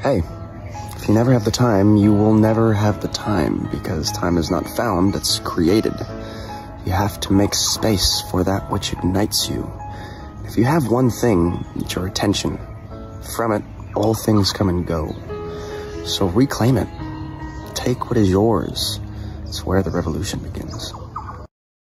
Hey, if you never have the time, you will never have the time, because time is not found, it's created. You have to make space for that which ignites you. If you have one thing, it's your attention. From it, all things come and go. So reclaim it. Take what is yours. It's where the revolution begins.